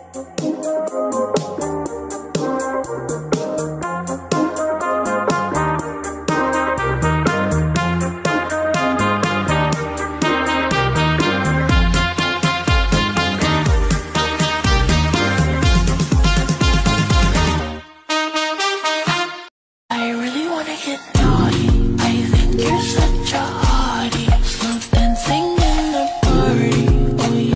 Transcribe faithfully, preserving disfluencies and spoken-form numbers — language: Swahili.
I really wanna get naughty. I think you're so